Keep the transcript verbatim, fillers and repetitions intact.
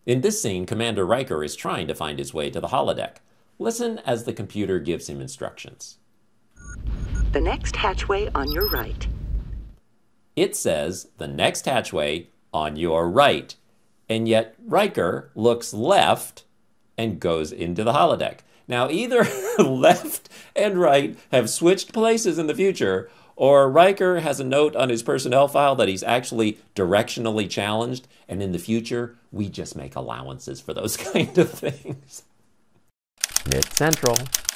In this scene, Commander Riker is trying to find his way to the holodeck. Listen as the computer gives him instructions. The next hatchway on your right. It says, the next hatchway on your right. And yet Riker looks left and goes into the holodeck. Now, either left and right have switched places in the future, or Riker has a note on his personnel file that he's actually directionally challenged, and in the future, we just make allowances for those kind of things. Myth Central.